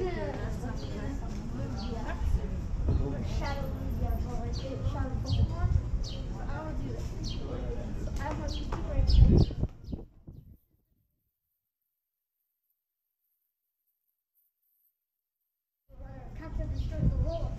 Shadow yeah, but like shadow Pokemon. So I want to do that. So I'm super excited. Capture destroys the world.